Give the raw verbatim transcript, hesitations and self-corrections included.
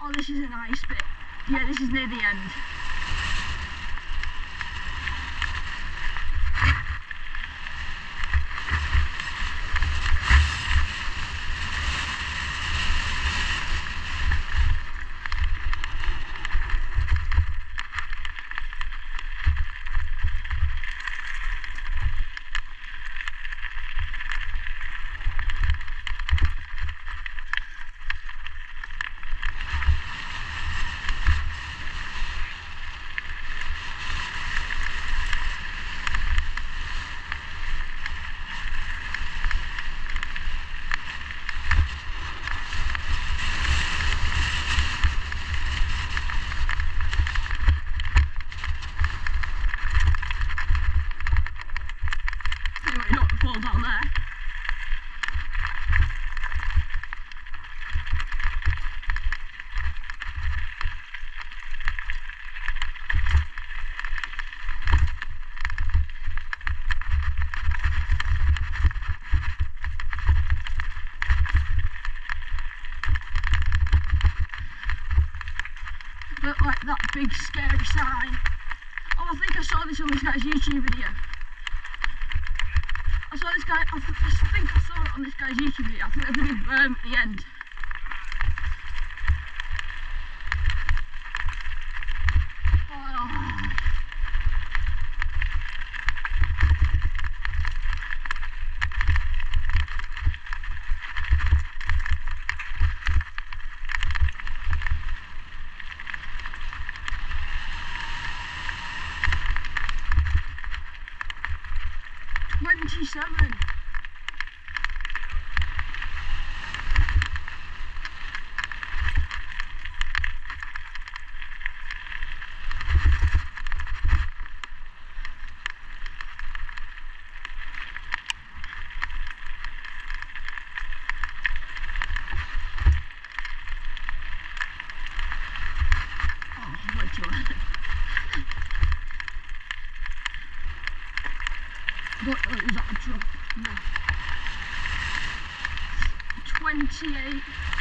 Oh, this is a nice bit. Yeah, this is near the end. Fall down there. Look like that big scary sign. Oh, I think I saw this on this guy's YouTube video. I saw this guy, I, th I think I saw it on this guy's YouTube video. I think there's a big berm at the end. Oh. twenty-seven. Oh, way too early. But uh, is that a drop? No. twenty-eight.